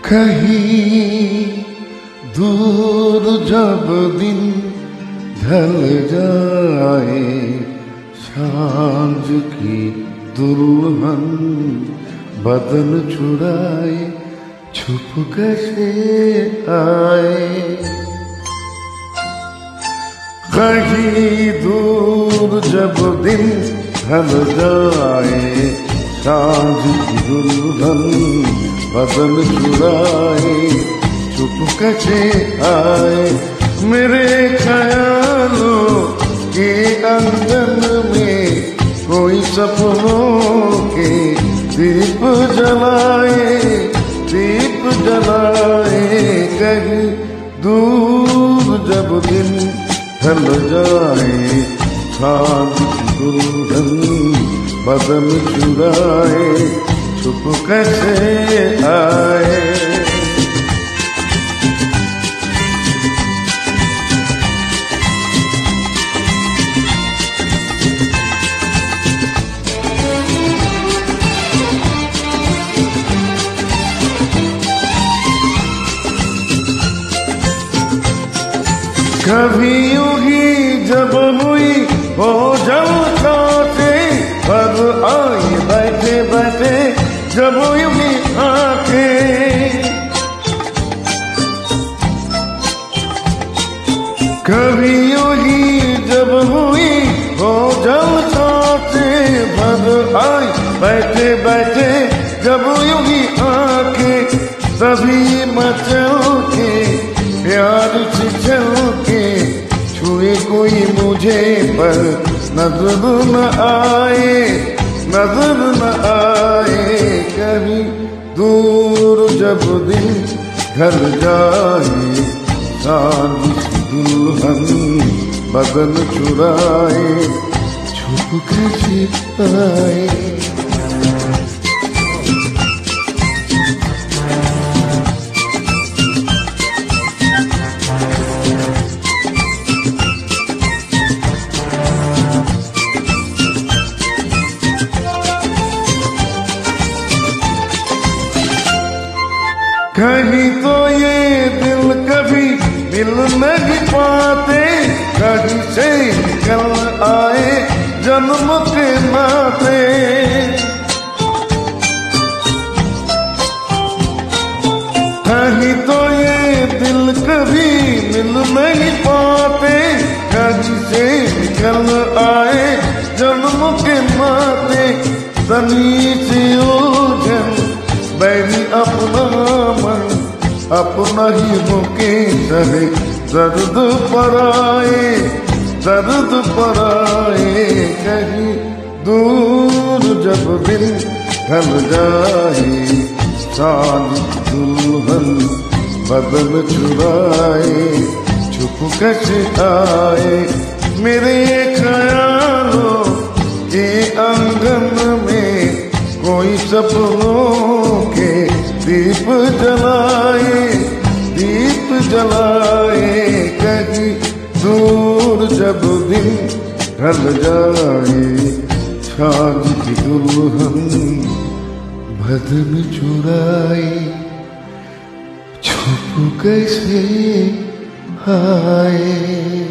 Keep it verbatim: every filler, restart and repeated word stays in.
कहीं दूर जब दिन ढल जाए, सांझ की दुल्हन बदन चुराए छुप कैसे आए। कहीं दूर जब दिन ढल जाए, सांझ की दुल्हन बदन चुराए चुप कैसे आए। मेरे ख्यालों के अंगन में कोई सपनों के दीप जलाए, दीप जलाए। कहीं दूर जब दिन ढल जाए, सांझ की दुल्हन बदन चुराए छुप कैसे आए। कभी यूं ही जब हुई हो झलकाते, पर आई बैठे बैठे जब यूं ही आके। कभी यूं ही जब हुई हो झलकाते, पर आई बैठे बैठे जब यूं ही आके। तभी मचल के प्यार से चल के छुए कोई मुझे, पर नजर न आए, नजर न आए। कहीं दूर जब दिन ढल जाए, सांझ की दुल्हन बदन चुराए छुप कैसे आए। कहीं तो ये दिल कभी मिल नहीं पाते, कहीं से निकल आए जन्म के नाते। कहीं तो ये दिल कभी मिल नहीं पाते, कहीं से निकल आए जन्म के नाते। तनी सी उलझन बैरी अपना मन, अपना ही होके सहे दर्द पराए, दर्द पराए। कहीं दूर जब दिन ढल जाए, सांझ की दुल्हन बदन चुराए छुप कैसे आए। मेरे ख्यालों के अंगन में कोई सपनों के दीप जलाए, दीप जलाए। कहीं दूर जब दिन ढल जाए, सांझ की दुल्हन बदन चुराए छुप कैसे आए।